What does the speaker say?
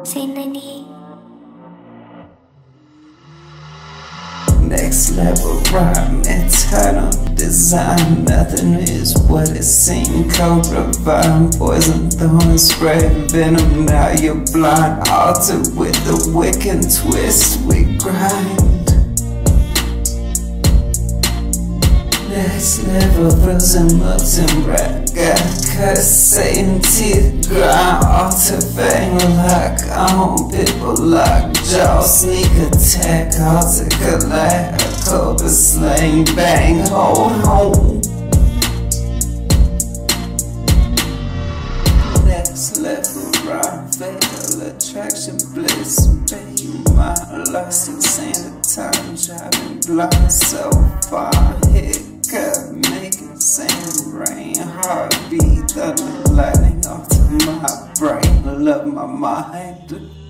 Zenani. Next level rhyme, eternal design. Nothing is what it seems. Cobra vine, poison thorn, spray venom. Now you're blind, altered with the wicked twist. We grind. Next level, frozen mugs and rap. Got cut, Satan teeth grind. Alter bang lock on, people lock jaw. Sneak attack, alter collab. Cobra slang, bang, hold home. Next level rhyme, fatal attraction, bliss. Pay my lost in sand time, driving blind so far. Hit cut, making sand rain. Heartbeat, thunder, lightning off to my brain. Love my mind.